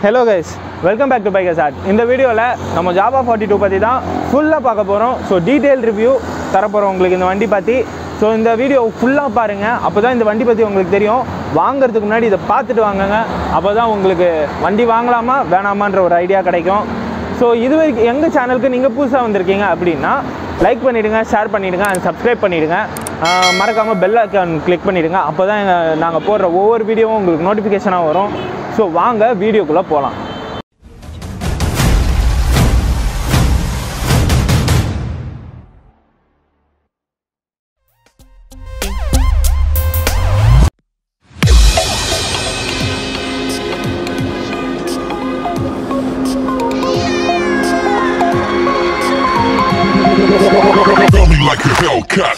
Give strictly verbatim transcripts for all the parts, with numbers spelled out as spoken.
Hello guys, welcome back to B S six. In this video, we will Java forty-two பத்தி தான் ஃபுல்லா பார்க்க போறோம். So detail review தர போறோம் உங்களுக்கு இந்த வண்டி பத்தி. So இந்த வீடியோ ஃபுல்லா பாருங்க. அப்பதான் இந்த வண்டி பத்தி உங்களுக்கு தெரியும். வாங்குறதுக்கு முன்னாடி இத பார்த்துட்டு வாங்குங்க. அப்பதான் உங்களுக்கு வண்டி வாங்கலாமா வேணாமான்ற ஒரு ஐடியா கிடைக்கும். So இதுவரைக்கும் எங்க சேனலுக்கு நீங்க புதுசா வந்திருக்கீங்க அப்படினா லைக் பண்ணிடுங்க, ஷேர் பண்ணிடுங்க, and subscribe பண்ணிடுங்க. மறக்காம பெல் ஐகான் கிளிக் பண்ணிடுங்க. அப்பதான் நாங்க போடுற ஒவ்வொரு வீடியோவும் உங்களுக்கு நோட்டிஃபிகேஷனா வரும். So வாங்க வீடியோக்குள்ள போலாம். Like a Hellcat.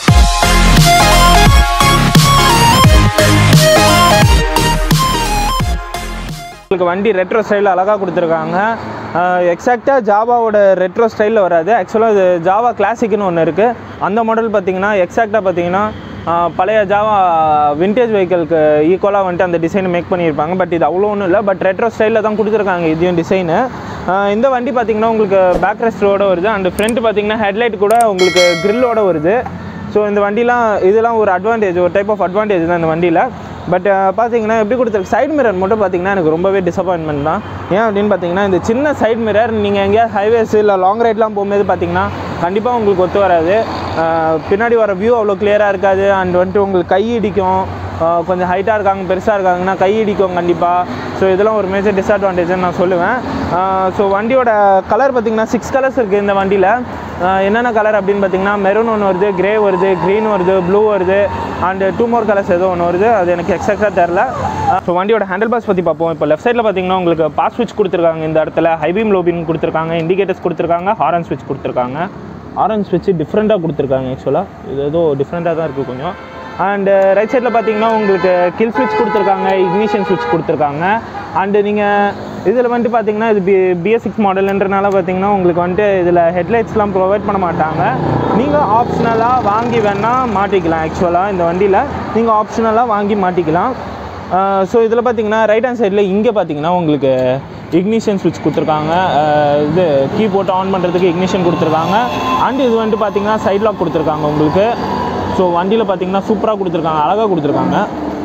உங்களுக்கு வண்டி ரெட்ரோ ஸ்டைலில் அழகாக கொடுத்துருக்காங்க. எக்ஸாக்டாக ஜாவாவோட ரெட்ரோ ஸ்டைலில் வராது. ஆக்சுவலாக இது ஜாவா கிளாசிக்னு ஒன்று இருக்குது. அந்த மாடல் பார்த்தீங்கன்னா எக்ஸாக்டாக பார்த்தீங்கன்னா பழைய ஜாவா விண்டேஜ் வெஹிக்கிளுக்கு ஈக்குவலாக வந்துட்டு அந்த டிசைனை மேக் பண்ணியிருப்பாங்க. பட் இது அவ்வளோ ஒன்றும் இல்லை. பட் ரெட்ரோ ஸ்டைலில் தான் கொடுத்துருக்காங்க இதையும் டிசைனு. இந்த வண்டி பார்த்திங்கன்னா உங்களுக்கு பேக் ரெஸ்டரோடு வருது. அண்ட் ஃப்ரண்ட் பார்த்திங்கன்னா ஹெட்லைட் கூட உங்களுக்கு கிரில்லோடு வருது. ஸோ இந்த வண்டிலாம் இதெல்லாம் ஒரு அட்வான்டேஜ், ஒரு டைப் ஆஃப் அட்வான்டேஜ் தான் இந்த வண்டியில். பட் பார்த்தீங்கன்னா எப்படி கொடுத்துருக்கு, சைடு மிரர் மட்டும் பார்த்தீங்கன்னா எனக்கு ரொம்பவே டிசப்பாயின்மெண்ட் தான். ஏன் அப்படின்னு பார்த்தீங்கன்னா இந்த சின்ன சைடு மிரர் நீங்கள் எங்கேயாவது ஹைவேஸ் இல்லை லாங் ரைட்லாம் போகும்போது பார்த்தீங்கன்னா கண்டிப்பாக உங்களுக்கு ஒத்து வராது. பின்னாடி வர வியூ அவ்வளோ கிளியராக இருக்காது. அண்ட் வந்துட்டு உங்களுக்கு கை இடிக்கும். கொஞ்சம் ஹைட்டாக இருக்காங்க, பெருசாக இருக்காங்கன்னா கை இடிக்கும் கண்டிப்பாக. ஸோ இதெல்லாம் ஒரு மேஜர் டிஸ்அட்வான்டேஜ்னு நான் சொல்லுவேன். ஸோ வண்டியோட கலர் பார்த்திங்கன்னா சிக்ஸ் கலர்ஸ் இருக்குது இந்த வண்டியில். என்னென்ன கலர் அப்படின்னு பார்த்தீங்கன்னா மெரூன் ஒன்று வருது, கிரே வருது, க்ரீன் வருது, ப்ளூ வருது, அண்டு டூ மோர் கலர்ஸ் ஏதோ ஒன்று வருது. அது எனக்கு எக்ஸாக்டாக தெரில. ஸோ வண்டியோட ஹேண்டில் பாஸ் பற்றி பார்ப்போம். இப்போ லெஃப்ட் சைடில் பார்த்தீங்கன்னா உங்களுக்கு பாஸ் ஸ்விட்ச் கொடுத்துருக்காங்க. இந்த இடத்துல ஹைபீம் லோபீம் கொடுத்துருக்காங்க, இண்டிகேட்டர்ஸ் கொடுத்துருக்காங்க, ஹாரன் ஸ்விட்ச் கொடுத்துருக்காங்க. ஆரஞ்ச் ஸ்விட்ச் டிஃப்ரெண்ட்டாக கொடுத்துருக்காங்க. ஆக்சுவலாக இது ஏதோ டிஃப்ரெண்ட்டாக தான் இருக்குது கொஞ்சம். அண்டு ரைட் சைடில் பார்த்தீங்கன்னா உங்களுக்கு கில் ஸ்விட்ச் கொடுத்துருக்காங்க, இக்னிஷன் ஸ்விட்ச் கொடுத்துருக்காங்க. அண்டு நீங்கள் இதில் வந்துட்டு பார்த்தீங்கன்னா இது பி பிஎஸ் சிக்ஸ் மாடல்ன்றனால பார்த்தீங்கன்னா உங்களுக்கு வந்துட்டு இதில் ஹெட்லைட்ஸ்லாம் ப்ரொவைட் பண்ண மாட்டாங்க. நீங்கள் ஆப்ஷனலாக வாங்கி வேணால் மாட்டிக்கலாம். ஆக்சுவலாக இந்த வண்டியில் நீங்கள் ஆப்ஷனலாக வாங்கி மாட்டிக்கலாம். ஸோ இதில் பார்த்தீங்கன்னா ரைட் ஹேண்ட் சைடில் இங்கே பார்த்தீங்கன்னா உங்களுக்கு இக்னிஷன் ஸ்விட்ச் கொடுத்துருக்காங்க. இது கீ போட்டு ஆன் பண்ணுறதுக்கு இக்னிஷன் கொடுத்துருக்காங்க. அண்ட் இது வந்துட்டு பார்த்தீங்கன்னா சைட் லாக் கொடுத்துருக்காங்க உங்களுக்கு. ஸோ வண்டியில் பார்த்தீங்கன்னா சூப்பராக கொடுத்துருக்காங்க, அழகாக கொடுத்துருக்காங்க.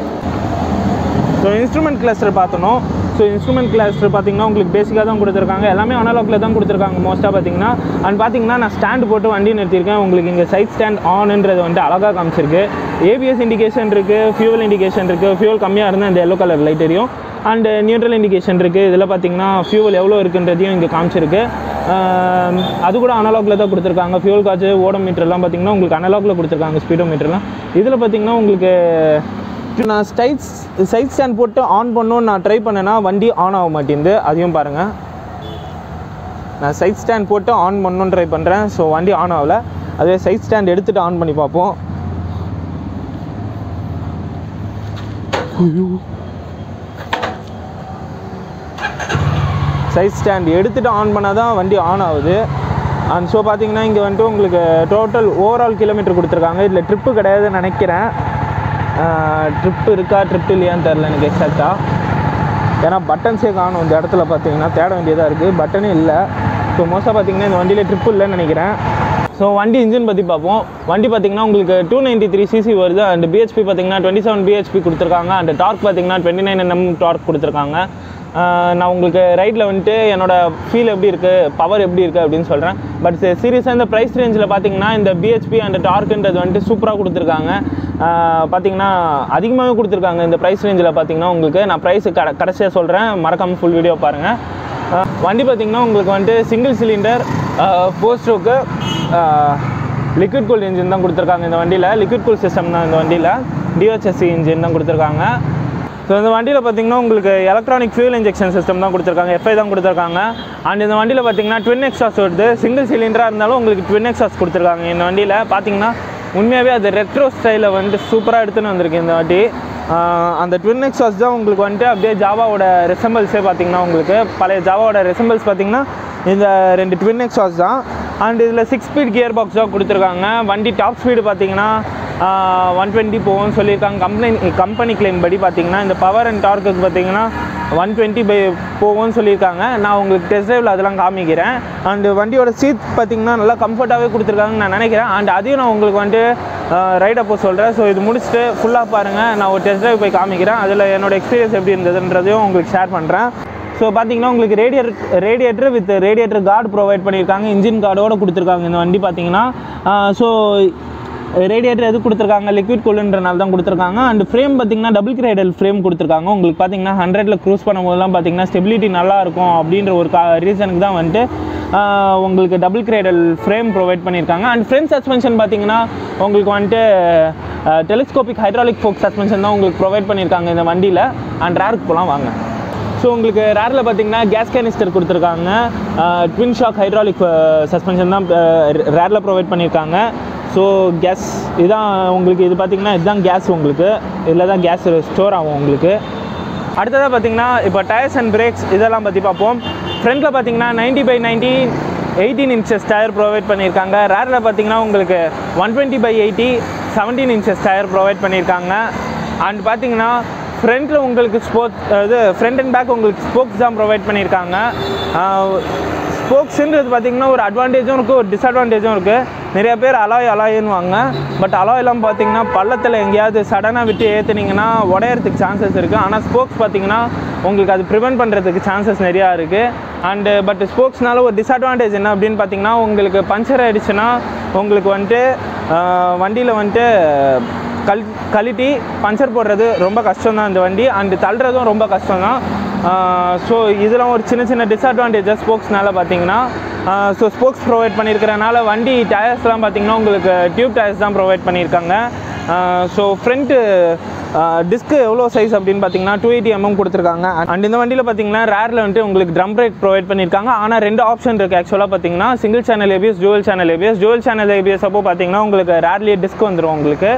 ஸோ இன்ஸ்ட்ருமெண்ட் கிளஸ்டர் பார்த்தணும். ஸோ இன்ஸ்ட்ருமெண்ட் கிளஸ்டர் பார்த்தீங்கன்னா உங்களுக்கு பேசிக்காக தான் கொடுத்துருக்காங்க. எல்லாமே அனலாக்கில் தான் கொடுத்துருக்காங்க மோஸ்ட்டாக பார்த்தீங்கன்னா. அண்ட் பார்த்தீங்கன்னா நான் ஸ்டாண்டு போட்டு வண்டி நிறுத்தியிருக்கேன். உங்களுக்கு இங்கே சைட் ஸ்டாண்ட் ஆன்ன்றது வந்துட்டு அழகாக காமிச்சிருக்கு. ஏபிஎஸ் இண்டிகேஷன் இருக்குது, ஃபியூவல் இண்டிகேஷன் இருக்குது. ஃபியூவல் கம்மியாக இருந்தால் இந்த எல்லோ கலர் லைட் எரியும். அண்டு நியூட்ரல் இண்டிகேஷன் இருக்குது. இதில் பார்த்தீங்கன்னா ஃபியூவல் எவ்வளோ இருக்குன்றதையும் இங்கே காமிச்சிருக்கு. அது கூட அனலாகில் தான் கொடுத்துருக்காங்க. ஃபியூல் காய்ச்சி ஓட மீட்டர்லாம் பார்த்தீங்கன்னா உங்களுக்கு அனலாகில் கொடுத்துருக்காங்க, ஸ்பீடோ மீட்டர்லாம். இதில் பார்த்தீங்கன்னா உங்களுக்கு நான் ஸ்டைட்ஸ் சைட் ஸ்டாண்ட் போட்டு ஆன் பண்ணணுன்னு நான் ட்ரை பண்ணேன்னா வண்டி ஆன் ஆக மாட்டேங்குது. அதையும் பாருங்கள். நான் சைட் ஸ்டாண்ட் போட்டு ஆன் பண்ணணுன்னு ட்ரை பண்ணுறேன். ஸோ வண்டி ஆன் ஆகலை. அதே சைட் ஸ்டாண்ட் எடுத்துகிட்டு ஆன் பண்ணி பார்ப்போம். சைட் ஸ்டாண்ட் எடுத்துகிட்டு ஆன் பண்ணால் தான் வண்டி ஆன் ஆகுது. அண்ட் ஸோ பார்த்தீங்கன்னா இங்கே வந்துட்டு உங்களுக்கு டோட்டல் ஓவரால் கிலோமீட்டர் கொடுத்துருக்காங்க. இதில் ட்ரிப்பு கிடையாதுன்னு நினைக்கிறேன். ட்ரிப்பு இருக்கா ட்ரிப்பு இல்லையான்னு தெரில எனக்கு எக்ஸாக்டாக. ஏன்னா பட்டன்ஸே காணும் இந்த இடத்துல பார்த்தீங்கன்னா, தேட வேண்டியதாக இருக்குது. பட்டனே இல்லை. ஸோ மோஸ்ட்டாக பார்த்தீங்கன்னா இந்த வண்டியில் ட்ரிப்பு இல்லைன்னு நினைக்கிறேன். ஸோ வண்டி இன்ஜின் பற்றி பார்ப்போம். வண்டி பார்த்தீங்கன்னா உங்களுக்கு டூ நைன்ட்டி த்ரீ சிசி வருது. அண்ட் பிஹெச்பி பார்த்தீங்கன்னா டுவெண்ட்டி செவன் பிஹெச்பி கொடுத்துருக்காங்க. அண்ட் டார்க் பார்த்தீங்கன்னா டுவெண்ட்டி நைன் என்எம் டார்க் கொடுத்துருக்காங்க. நான் உங்களுக்கு ரைட்டில் வந்துட்டு என்னோடய ஃபீல் எப்படி இருக்குது, பவர் எப்படி இருக்குது அப்படின்னு சொல்கிறேன். பட் சீரியஸாக இந்த ப்ரைஸ் ரேஞ்சில் பார்த்தீங்கன்னா இந்த பிஹெச்பி அண்ட் டார்க்குன்றது வந்துட்டு சூப்பராக கொடுத்துருக்காங்க. பார்த்தீங்கன்னா அதிகமாகவே கொடுத்துருக்காங்க இந்த ப்ரைஸ் ரேஞ்சில். பார்த்தீங்கன்னா உங்களுக்கு நான் ப்ரைஸ் கட கடைசியாக சொல்கிறேன், மறக்காமல் ஃபுல் வீடியோ பாருங்கள். வண்டி பார்த்திங்கன்னா உங்களுக்கு வந்துட்டு single cylinder four stroke liquid cool engine தான் கொடுத்துருக்காங்க இந்த வண்டியில். லிக்விட் கூல் சிஸ்டம் தான் இந்த வண்டியில். டிஹெச்எஸ்சி இன்ஜின் தான் கொடுத்துருக்காங்க. ஸோ இந்த வண்டியில் பார்த்தீங்கன்னா உங்களுக்கு எலக்ட்ரானிக் ஃபியூல் இன்ஜெக்ஷன் சிஸ்டம் தான் கொடுத்துருக்காங்க, எஃப்ஐ தான் கொடுத்துருக்காங்க. அண்ட் இந்த வண்டியில் பார்த்தீங்கன்னா ட்வின் எக்ஸாஸ்ட் வருது. சிங்கிள் சிலிண்டராக இருந்தாலும் உங்களுக்கு ட்வின் எக்ஸாஸ்ட் கொடுத்துருக்காங்க இந்த வண்டியில். பார்த்தீங்கன்னா உண்மையாகவே அது ரெட்ரோ ஸ்டைலில் வந்துட்டு சூப்பராக எடுத்துன்னு வந்திருக்கு இந்த வாட்டி. அந்த ட்வின் எக்ஸாஸ்ட் தான் உங்களுக்கு வந்துட்டு அப்படியே ஜாவாவோட ரெசம்பிள்ஸே பார்த்தீங்கன்னா உங்களுக்கு பழைய ஜாவாவோட ரெசம்பிள்ஸ் பார்த்தீங்கன்னா இந்த ரெண்டு ட்வின் எக்ஸாஸ்ட் தான். அண்ட் இதில் சிக்ஸ் ஸ்பீட் கியர் பாக்ஸ் தான் கொடுத்துருக்காங்க. வண்டி டாப் ஸ்பீடு பார்த்தீங்கன்னா ஒன் டுவெண்ட்டி போகும்னு சொல்லியிருக்காங்க. கம்பெனி கம்பெனி கிளைம் படி பார்த்தீங்கன்னா இந்த பவர் அண்ட் டார்க்குக்கு பார்த்தீங்கன்னா ஒன் டுவெண்ட்டி பை போகும்னு சொல்லியிருக்காங்க. நான் உங்களுக்கு டெஸ்ட் ட்ரைவில் அதெல்லாம் காமிக்கிறேன். அண்டு வண்டியோட சீட் பார்த்தீங்கன்னா நல்லா கம்ஃபர்ட்டாகவே கொடுத்துருக்காங்கன்னு நான் நினைக்கிறேன். அண்ட் அதையும் நான் உங்களுக்கு வந்துட்டு ரைட் அப்போ சொல்கிறேன். ஸோ இது முடிச்சுட்டு ஃபுல்லாக பாருங்கள், நான் ஒரு டெஸ்ட் ட்ரைவ் போய் காமிக்கிறேன். அதில் என்னோடய எக்ஸ்பீரியன்ஸ் எப்படி இருந்ததுன்றதையும் உங்களுக்கு ஷேர் பண்ணுறேன். ஸோ பார்த்தீங்கன்னா உங்களுக்கு radiator radiator with radiator guard provide பண்ணியிருக்காங்க, இன்ஜின் கார்டோடு கொடுத்துருக்காங்க இந்த வண்டி பார்த்தீங்கன்னா. ஸோ ரேடியேட்டர் எது கொடுத்துருக்காங்க, லிக்விட் கூலுன்றனால தான் கொடுத்துருக்காங்க. அண்ட் ஃப்ரேம் பார்த்தீங்கன்னா டபுள் கிரேடல் ஃப்ரேம் கொடுத்துருக்காங்க. உங்களுக்கு பார்த்தீங்கன்னா ஹண்ட்ரட்ல க்ரூஸ் பண்ணும்போதெல்லாம் பார்த்தீங்கன்னா ஸ்டெபிலிட்டி நல்லாயிருக்கும் அப்படின்ற ஒரு கா ரீசனுக்கு தான் வந்துட்டு உங்களுக்கு டபுள் கிரேடல் ஃப்ரேம் ப்ரொவைட் பண்ணியிருக்காங்க. அண்ட் ஃப்ரண்ட் சஸ்பென்ஷன் பார்த்தீங்கன்னா உங்களுக்கு வந்துட்டு டெலிஸ்கோபிக் ஹைட்ராலிக் ஃபோக் சஸ்பென்ஷன் தான் உங்களுக்கு ப்ரொவைட் பண்ணியிருக்காங்க இந்த வண்டியில். அண்ட் ரேருக்கு போகலாம் வாங்க. ஸோ உங்களுக்கு ரேரில் பார்த்தீங்கன்னா கேஸ் கேனிஸ்டர் கொடுத்துருக்காங்க. ட்வின் ஷாக் ஹைட்ராலிக் சஸ்பென்ஷன் தான் ரேரில் ப்ரொவைட் பண்ணியிருக்காங்க. ஸோ கேஸ் இதான் உங்களுக்கு இது பார்த்தீங்கன்னா இதுதான் கேஸ், உங்களுக்கு இதில் தான் கேஸ் ஸ்டோர் ஆகும் உங்களுக்கு. அடுத்ததாக பார்த்தீங்கன்னா இப்போ டயர்ஸ் அண்ட் பிரேக்ஸ் இதெல்லாம் பற்றி பார்ப்போம். ஃப்ரண்ட்டில் பார்த்தீங்கன்னா ninety by ninety eighteen inches tyre provide பண்ணியிருக்காங்க. ரேரில் பார்த்தீங்கன்னா உங்களுக்கு one twenty by eighty seventeen inches tyre provide பண்ணியிருக்காங்க. அண்ட் பார்த்தீங்கன்னா ஃப்ரண்ட்டில் உங்களுக்கு ஸ்போர்ட் இது ஃப்ரண்ட் அண்ட் பேக் உங்களுக்கு ஸ்போக்ஸ் தான் ப்ரொவைட் பண்ணியிருக்காங்க. ஸ்போக்ஸுன்றது பார்த்திங்கன்னா ஒரு அட்வான்டேஜும் இருக்குது, ஒரு டிஸ்அட்வான்டேஜும் இருக்குது. நிறைய பேர் அலாய் அலாயின்னு வாங்க, பட் அலாயெல்லாம் பார்த்திங்கன்னா பள்ளத்தில் எங்கேயாவது சடனாக விட்டு ஏற்றுனீங்கன்னா உடையறதுக்கு சான்சஸ் இருக்குது. ஆனால் ஸ்போக்ஸ் பார்த்திங்கன்னா உங்களுக்கு அது ப்ரிவென்ட் பண்ணுறதுக்கு சான்சஸ் நிறையா இருக்குது. அண்டு பட் ஸ்போக்ஸ்னால ஒரு டிஸ்அட்வான்டேஜ் என்ன அப்படின்னு பார்த்திங்கன்னா உங்களுக்கு பஞ்சர் ஆகிடுச்சுன்னா உங்களுக்கு வந்துட்டு வண்டியில் வந்துட்டு கல் கழட்டி பஞ்சர் போடுறது ரொம்ப கஷ்டம் தான் இந்த வண்டி. அண்டு தள்ளுறதும் ரொம்ப கஷ்டம் தான். ஸோ இதெல்லாம் ஒரு சின்ன சின்ன டிஸ்அட்வான்டேஜஸ் ஸ்போக்ஸ்னால பார்த்தீங்கன்னா. ஸோ ஸ்போக்ஸ் ப்ரொவைட் பண்ணியிருக்கிறனால வண்டி டயர்ஸ்லாம் பார்த்தீங்கன்னா உங்களுக்கு டியூப் டயர்ஸ் தான் ப்ரொவைட் பண்ணியிருக்காங்க. ஸோ ஃப்ரண்ட்டு டிஸ்க்கு எவ்வளோ சைஸ் அப்படின்னு பார்த்தீங்கன்னா டூ எயிட்டி எம்எம் கொடுத்துருக்காங்க. அண்ட் இந்த வண்டியில் பார்த்தீங்கன்னா ரேரில் வந்துட்டு உங்களுக்கு ட்ரம் பிரேக் ப்ரொவைட் பண்ணியிருக்காங்க. ஆனால் ரெண்டு ஆப்ஷன் இருக்குது ஆக்சுவலாக பார்த்தீங்கன்னா, single channel ABS, dual channel ABS. Dual channel ABS அப்போ பார்த்தீங்கன்னா உங்களுக்கு ரேர்லியே டிஸ்க் வந்துடும் உங்களுக்கு.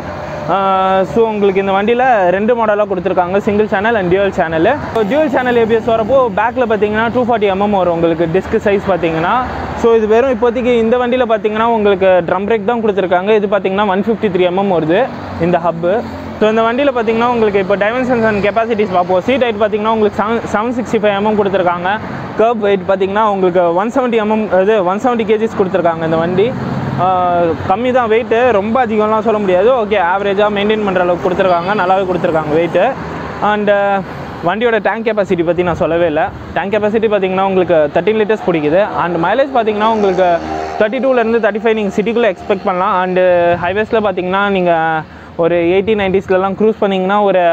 ஸோ உங்களுக்கு இந்த வண்டியில் ரெண்டு மாடலாக கொடுத்துருக்காங்க, single channel and dual channel. So dual channel ABS வரப்போ பேக்கில் பார்த்தீங்கன்னா டூ ஃபார்ட்டி எம்எம் வரும் உங்களுக்கு டிஸ்க் சைஸ் பார்த்தீங்கன்னா. ஸோ இது வெறும் இப்போதைக்கு இந்த வண்டியில் பார்த்தீங்கன்னா உங்களுக்கு ட்ரம் பிரேக் தான் கொடுத்துருக்காங்க. இது பார்த்தீங்கன்னா ஒன் ஃபிஃப்டி த்ரீ எம்எம் வருது இந்த ஹப்பு. ஸோ இந்த வண்டியில் பார்த்தீங்கன்னா உங்களுக்கு இப்போ டைமென்ஷன்ஸ் அண்ட் கெப்பாசிட்டிஸ் பார்ப்போம். சீட் ஹைட் பார்த்தீங்கன்னா உங்களுக்கு seven seven sixty five MM கொடுத்துருக்காங்க. கர்ப் வெயிட் பார்த்தீங்கன்னா உங்களுக்கு ஒன் செவன்ட்டி எம்எம் இது ஒன் செவன்ட்டி கேஜிஸ் கொடுத்துருக்காங்க இந்த வண்டி. கம்மி தான் வெயிட்டு, ரொம்ப அதிகம்லாம் சொல்ல முடியாது. ஓகே, ஆவரேஜாக மெயின்டைன் பண்ணுற அளவுக்கு கொடுத்துருக்காங்க, நல்லாவே கொடுத்துருக்காங்க வெயிட்டு. அண்டு வண்டியோட டேங்க் கெப்பாசிட்டி பற்றி நான் சொல்லவே இல்லை. டேங்க் கெப்பாசிட்டி பார்த்தீங்கன்னா உங்களுக்கு தேர்ட்டின் லிட்டர்ஸ் பிடிக்குது. அண்ட் மைலேஜ் பார்த்தீங்கன்னா உங்களுக்கு தேர்ட்டி டூலேருந்து தேர்ட்டி ஃபைவ் நீங்கள் சிட்டிக்குள்ளே எக்ஸ்பெக்ட் பண்ணலாம். அண்டு ஹைவேஸில் பார்த்தீங்கன்னா நீங்கள் ஒரு எயிட்டி நைன்டிஸ்லலாம் க்ரூஸ் பண்ணிங்கன்னா ஒரு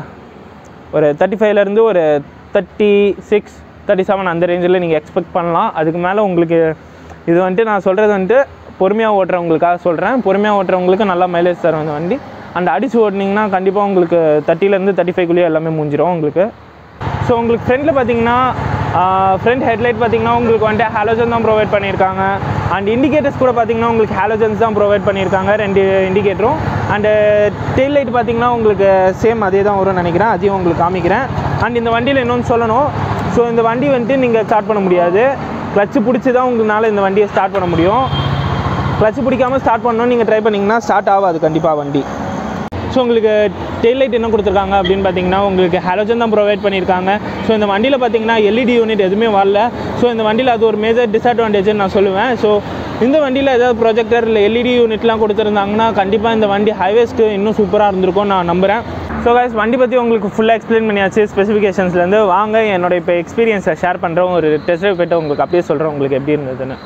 ஒரு தேர்ட்டி ஃபைவ்லேருந்து ஒரு தேர்ட்டி சிக்ஸ் தேர்ட்டி செவன் அந்த ரேஞ்சில் நீங்கள் எக்ஸ்பெக்ட் பண்ணலாம். அதுக்கு மேலே உங்களுக்கு இது வந்துட்டு நான் சொல்கிறது வந்துட்டு பொறுமையாக ஓட்டுறவங்களுக்காக சொல்கிறேன். பொறுமையாக ஓட்டுறவங்களுக்கு நல்லா மைலேஜ் தரும் இந்த வண்டி. அண்ட் அடிச்சு ஓட்டினீங்கன்னா கண்டிப்பாக உங்களுக்கு தேர்ட்டிலேருந்து தேர்ட்டி ஃபைவ்க்குள்ளேயே எல்லாமே முடிஞ்சிடும் உங்களுக்கு. ஸோ உங்களுக்கு ஃப்ரண்ட்டில் பார்த்தீங்கன்னா ஃப்ரண்ட் ஹெட்லைட் பார்த்தீங்கன்னா உங்களுக்கு வந்துட்டு ஹாலோஜன் தான் ப்ரொவைட் பண்ணியிருக்காங்க. அண்ட் இண்டிகேட்டர்ஸ் கூட பார்த்தீங்கன்னா உங்களுக்கு ஹாலோஜன்ஸ் தான் ப்ரொவைட் பண்ணியிருக்காங்க, ரெண்டு இண்டிகேட்டரும். அண்டு டெயில் லைட் பார்த்தீங்கன்னா உங்களுக்கு சேம் அதே தான் வரும்னு நினைக்கிறேன், அதையும் உங்களுக்கு காமிக்கிறேன். அண்ட் இந்த வண்டியில் இன்னொன்று சொல்லணும். ஸோ இந்த வண்டி வந்துட்டு நீங்கள் ஸ்டார்ட் பண்ண முடியாது, கிளச்சு பிடிச்சி தான் உங்களால் இந்த வண்டியை ஸ்டார்ட் பண்ண முடியும். கிளச்சு பிடிக்காமல் ஸ்டார்ட் பண்ணணும்னு நீங்கள் ட்ரை பண்ணிங்கன்னா ஸ்டார்ட் ஆகாது கண்டிப்பாக வண்டி. ஸோ உங்களுக்கு டெயில் லைட் என்ன கொடுத்துருக்காங்க அப்படின்னு பார்த்தீங்கன்னா உங்களுக்கு ஹாலோஜன் தான் ப்ரொவைட் பண்ணியிருக்காங்க. ஸோ இந்த வண்டியில் பார்த்தீங்கன்னா எல்இடி யூனிட் எதுவுமே வரல. ஸோ இந்த வண்டியில் அது ஒரு மேஜர் டிஸ்அட்வான்டேஜ்னு நான் சொல்லுவேன். ஸோ இந்த வண்டியில் ஏதாவது ப்ரொஜெக்டர் இல்லை எல்இடி யூனிட்லாம் கொடுத்துருந்தாங்கன்னா கண்டிப்பாக இந்த வண்டி ஹைவேஸ்க்கு இன்னும் சூப்பராக இருந்திருக்கும் நான் நம்புகிறேன். ஸோ கைஸ், வண்டி பற்றி உங்களுக்கு ஃபுல்லாக எக்ஸ்பிளைன் பண்ணியாச்சு ஸ்பெசிஃபிகேஷன்ஸ்லேருந்து. வாங்க என்னோட இப்போ எக்ஸ்பீரியன்ஸை ஷேர் பண்ணுறோம், ஒரு டெஸ்ட் ட்ரைவ் போய்ட்டு உங்களுக்கு அப்படியே சொல்கிறேன் உங்களுக்கு எப்படி இருந்ததுன்னு.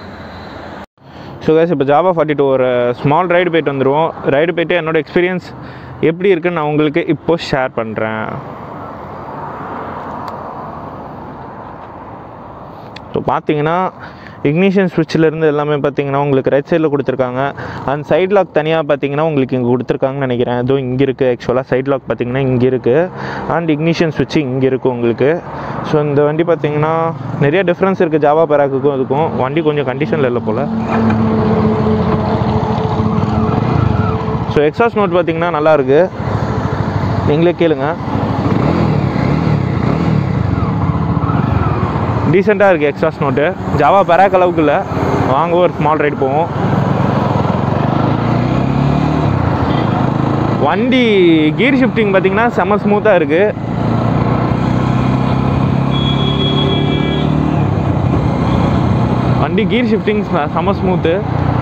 ஸோ கைஸ், இப்போ ஜாவா ஃபார்ட்டி டூ ஒரு ஸ்மால் ரைடு போய்ட்டு வந்துடுவோம். ரைடு போய்ட்டு என்னோடய எக்ஸ்பீரியன்ஸ் எப்படி இருக்குன்னு நான் உங்களுக்கு இப்போது ஷேர் பண்ணுறேன். ஸோ பார்த்தீங்கன்னா இக்னிஷன் ஸ்விட்சிலேருந்து எல்லாமே பார்த்தீங்கன்னா உங்களுக்கு ரைட் சைடில் கொடுத்துருக்காங்க. அண்ட் சைட் லாக் தனியாக பார்த்தீங்கன்னா உங்களுக்கு இங்கே கொடுத்துருக்காங்கன்னு நினைக்கிறேன். அதுவும் இங்கே இருக்குது. ஆக்சுவலாக சைட் லாக் பார்த்தீங்கன்னா இங்கே இருக்குது. அண்ட் இக்னிஷன் ஸ்விட்ச் இங்கே இருக்குது உங்களுக்கு. ஸோ இந்த வண்டி பார்த்தீங்கன்னா நிறைய டிஃப்ரென்ஸ் இருக்குது ஜாவா பெராக்குக்கும் அதுக்கும். வண்டி கொஞ்சம் கண்டிஷனில் இல்லை போல். ஸோ எக்ஸாஸ்ட் நோட் பார்த்தீங்கன்னா நல்லாயிருக்கு, நீங்களே கேளுங்க. டீசெண்டாக இருக்குது எக்ஸாஸ்ட் நோட்டு. ஜாவா பெராக் அளவுக்கு இல்லை. வாங்க ஒரு ஸ்மால் ரைடு போவோம். வண்டி கீர் ஷிஃப்டிங் பார்த்திங்கன்னா செம்ம ஸ்மூத்தாக இருக்குது. வண்டி கீர் ஷிஃப்டிங் செம்ம ஸ்மூத்து.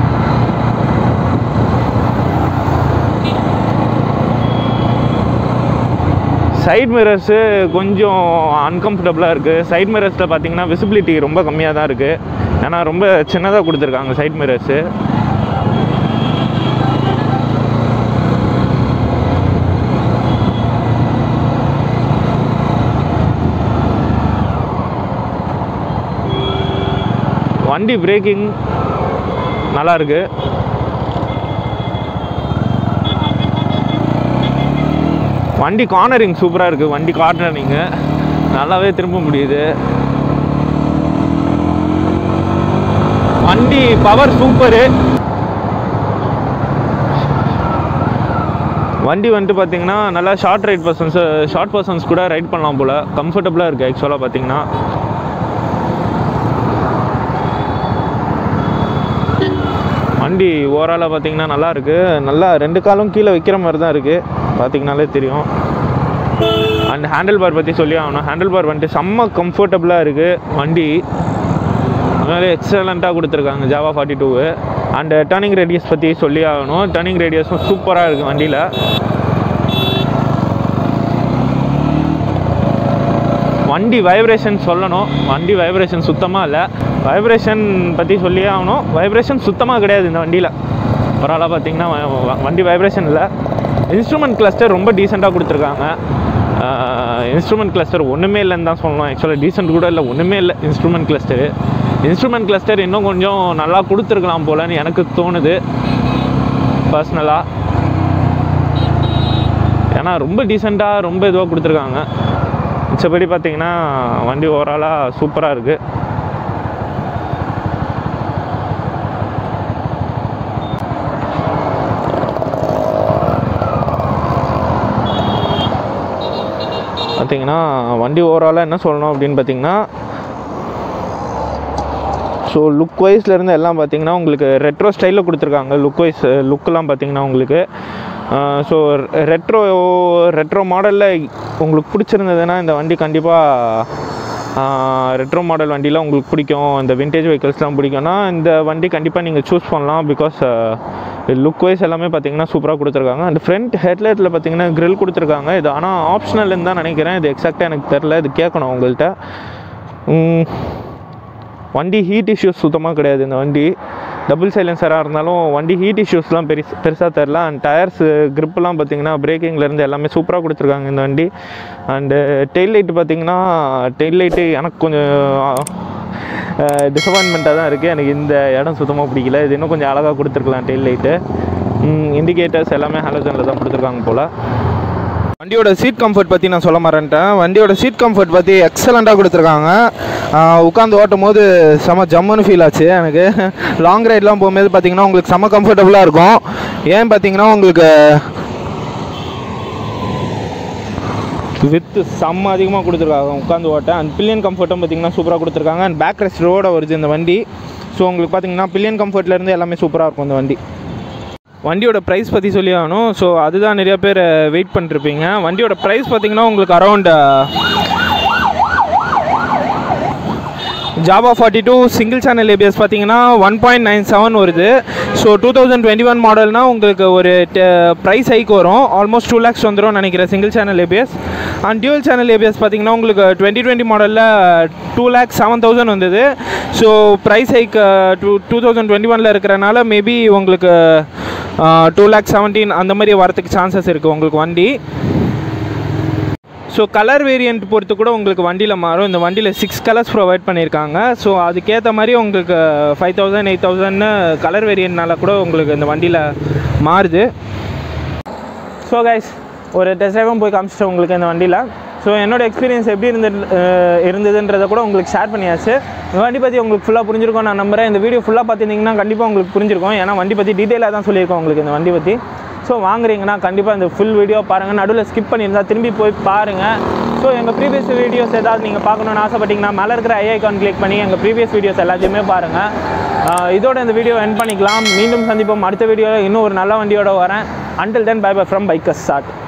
சைட் மிரர்ஸு கொஞ்சம் அன்கம்ஃபர்டபுளாக இருக்குது. சைட் மிரர்ஸில் பார்த்தீங்கன்னா விசிபிலிட்டி ரொம்ப கம்மியாக தான் இருக்குது. ஏன்னா ரொம்ப சின்னதாக கொடுத்துருக்காங்க சைட் மிரர்ஸு. வண்டி பிரேக்கிங் நல்லாயிருக்கு. வண்டி கார்னரிங் சூப்பராக இருக்குது. வண்டி கார்னரிங்கு நல்லாவே திரும்ப முடியுது. வண்டி பவர் சூப்பரு. வண்டி வந்துட்டு பார்த்தீங்கன்னா நல்லா short ride persons short persons கூட ரைட் பண்ணலாம் போல். கம்ஃபர்டபுளாக இருக்குது ஆக்சுவலாக பார்த்தீங்கன்னா. வண்டி ஓவராலாக பார்த்தீங்கன்னா நல்லாயிருக்கு. நல்லா ரெண்டு காலும் கீழே வைக்கிற மாதிரி தான் இருக்குது, பார்த்தீங்கனாலே தெரியும். அண்ட் ஹேண்டில் பார் பற்றி சொல்லி ஆகணும். ஹேண்டில் பார் வந்துட்டு செம்ம கம்ஃபர்டபுளாக இருக்குது. வண்டி அதனால எக்ஸலண்ட்டாக கொடுத்துருக்காங்க Jawa forty two. And turning radius பற்றி சொல்லி ஆகணும். டர்னிங் ரேடியஸும் சூப்பராக இருக்குது வண்டியில். வண்டி வைப்ரேஷன் சொல்லணும். வண்டி வைப்ரேஷன் சுத்தமாக இல்லை. வைப்ரேஷன் பற்றி சொல்லியே ஆகணும். வைப்ரேஷன் சுத்தமாக கிடையாது இந்த வண்டியில். பரவாயில்ல பார்த்தீங்கன்னா வண்டி வைப்ரேஷன் இல்லை. இன்ஸ்ட்ருமெண்ட் கிளஸ்டர் ரொம்ப டீசெண்டாக கொடுத்துருக்காங்க. இன்ஸ்ட்ருமெண்ட் கிளஸ்டர் ஒன்றுமே இல்லைன்னு தான் சொல்லணும். ஆக்சுவலாக டீசெண்ட் கூட இல்லை, ஒன்றுமே இல்லை இன்ஸ்ட்ருமெண்ட் கிளஸ்டரு. இன்ஸ்ட்ருமெண்ட் கிளஸ்டர் இன்னும் கொஞ்சம் நல்லா கொடுத்துருக்கலாம் போலன்னு எனக்கு தோணுது பர்சனலாக. ஏன்னா ரொம்ப டீசெண்டாக ரொம்ப இதுவாக கொடுத்துருக்காங்க. மிச்சபடி பார்த்தீங்கன்னா வண்டி ஓவராலாக சூப்பராக இருக்குது. பார்த்தீங்கன்னா வண்டி ஓவராலாக என்ன சொல்லணும் அப்படின்னு பார்த்தீங்கன்னா, ஸோ லுக் வைஸ்லேருந்து எல்லாம் பார்த்தீங்கன்னா உங்களுக்கு ரெட்ரோ ஸ்டைலில் கொடுத்துருக்காங்க. லுக் வைஸ் லுக்கெலாம் பார்த்தீங்கன்னா உங்களுக்கு ஸோ ரெட்ரோ ரெட்ரோ மாடலில் உங்களுக்கு பிடிச்சிருந்ததுன்னா இந்த வண்டி கண்டிப்பாக ரெட்ரோ மாடல் வண்டிலாம் உங்களுக்கு பிடிக்கும், இந்த விண்டேஜ் வெஹிக்கிள்ஸ்லாம் பிடிக்கும்னா இந்த வண்டி கண்டிப்பாக நீங்கள் சூஸ் பண்ணலாம். பிகாஸ் லுக் வைஸ் எல்லாமே பார்த்தீங்கன்னா சூப்பராக கொடுத்துருக்காங்க. அண்ட் ஃப்ரண்ட் ஹெட்லைட்டில் பார்த்தீங்கன்னா கிரில் கொடுத்துருக்காங்க. இது ஆனால் ஆப்ஷனல்னு தான் நினைக்கிறேன். இது எக்ஸாக்டாக எனக்கு தெரில, இது கேட்கணும் உங்கள்கிட்ட. வண்டி ஹீட் இஷ்யூஸ் சுத்தமாக கிடையாது. இந்த வண்டி டபுள் சைலன்சராக இருந்தாலும் வண்டி ஹீட் இஷ்யூஸ்லாம் பெருசு பெருசாக தெரில. அண்ட் டயர்ஸ் க்ரிப்பெலாம் பார்த்தீங்கன்னா பிரேக்கிங்லேருந்து எல்லாமே சூப்பராக கொடுத்துருக்காங்க இந்த வண்டி. அண்டு டெயில் லைட்டு பார்த்தீங்கன்னா டெயில் லைட்டு எனக்கு கொஞ்சம் டிசப்பாயின்மெண்ட்டாக தான் இருக்குது. எனக்கு இந்த இடம் சுத்தமாக பிடிக்கல. இது இன்னும் கொஞ்சம் அழகாக கொடுத்துருக்கலாம் டெயில் லைட்டு. இண்டிகேட்டர்ஸ் எல்லாமே ஹாலோஜனில் தான் கொடுத்துருக்காங்க போல். வண்டியோட சீட் கம்ஃபர்ட் பற்றி நான் சொல்ல மாட்டேன்ட்டேன். வண்டியோட சீட் கம்ஃபர்ட் பற்றி எக்ஸலண்ட்டாக கொடுத்துருக்காங்க. உட்காந்து ஓட்டும் போது செம ஜம்முன்னு ஃபீல் ஆச்சு எனக்கு. லாங் ரைட்லாம் போகும்போது பார்த்தீங்கன்னா உங்களுக்கு செம கம்ஃபர்டபுளாக இருக்கும். ஏன் பார்த்தீங்கன்னா உங்களுக்கு வித்து செம்ம அதிகமாக கொடுத்துருக்காங்க உட்காந்து ஓட்ட. அண்ட் பில்லியன் கம்ஃபர்ட்டும் பார்த்தீங்கன்னா சூப்பராக கொடுத்துருக்காங்க. அண்ட் பேக் ரெஸ்ட் ரோட வருது இந்த வண்டி. ஸோ உங்களுக்கு பார்த்தீங்கன்னா பில்லியன் கம்ஃபர்ட்லேருந்து எல்லாமே சூப்பராக இருக்கும் இந்த வண்டி. வண்டியோட ப்ரைஸ் பற்றி சொல்லி ஆகணும். ஸோ அதுதான் நிறைய பேர் வெயிட் பண்ணிருப்பீங்க. வண்டியோட ப்ரைஸ் பார்த்தீங்கன்னா உங்களுக்கு around Jawa forty two single channel ABS பார்த்தீங்கன்னா ஒன் பாயிண்ட் நைன் செவன் வருது. So two thousand twenty one மாடல்னால் உங்களுக்கு ஒரு ப்ரைஸ் ஹைக் வரும். ஆல்மோஸ்ட் டூ லேக்ஸ் வந்துடும் நினைக்கிறேன் single channel ABS. And dual channel ABS பார்த்தீங்கன்னா உங்களுக்கு டுவெண்ட்டி டுவெண்ட்டி மாடலில் டூ லேக்ஸ் செவன் தௌசண்ட் வந்தது. So price hike two two thousand twenty ஒனில் இருக்கிறனால மேபி உங்களுக்கு டூ லேக்ஸ் செவன்டீன் அந்த மாதிரி வரத்துக்கு சான்சஸ் இருக்குது உங்களுக்கு வண்டி. ஸோ கலர் வேரியண்ட் பொறுத்து கூட உங்களுக்கு வண்டியில் மாறும். இந்த வண்டியில் சிக்ஸ் கலர்ஸ் ப்ரொவைட் பண்ணியிருக்காங்க. ஸோ அதுக்கேற்ற மாதிரி உங்களுக்கு ஃபைவ் தௌசண்ட் எயிட் தௌசண்ட்னு கலர் வேரியண்ட்னால கூட உங்களுக்கு இந்த வண்டியில் மாறுது. ஸோ கைஸ் ஒரு டெஸ்ட் ட்ரைவும் போய் காமிச்சிட்டேன் உங்களுக்கு இந்த வண்டியில். ஸோ என்னோடய எக்ஸ்பீரியன்ஸ் எப்படி இருந்து இருந்ததுன்றதை கூட உங்களுக்கு ஷேர் பண்ணியாச்சு. இந்த வண்டி பற்றி உங்களுக்கு ஃபுல்லாக புரிஞ்சிருக்கும் நான் நம்புகிறேன். இந்த வீடியோ ஃபுல்லாக பார்த்துருந்தீங்கன்னா கண்டிப்பாக உங்களுக்கு புரிஞ்சிருக்கும். ஏன்னா வண்டி பற்றி டீட்டெயிலாக தான் சொல்லியிருக்கோம் உங்களுக்கு இந்த வண்டி பற்றி. ஸோ வாங்குறீங்கன்னா கண்டிப்பாக இந்த ஃபுல் வீடியோ பாருங்கள். நடுவில் ஸ்கிப் பண்ணியிருந்தால் திரும்பி போய் பாருங்கள். ஸோ எங்கள் ப்ரீவியஸ் வீடியோஸ் ஏதாவது நீங்கள் பார்க்கணுன்னு ஆசைப்பட்டீங்கன்னா மேலே இருக்கிற ஐ ஐகான் கிளிக் பண்ணி எங்கள் ப்ரீவியஸ் வீடியோஸ் எல்லாத்தையுமே பாருங்கள். இதோட இந்த வீடியோ எண்ட் பண்ணிக்கலாம். மீண்டும் சந்திப்போம் அடுத்த வீடியோவில் இன்னும் ஒரு நல்ல வண்டியோட வரேன். Until then, bye bye from Bikers Start.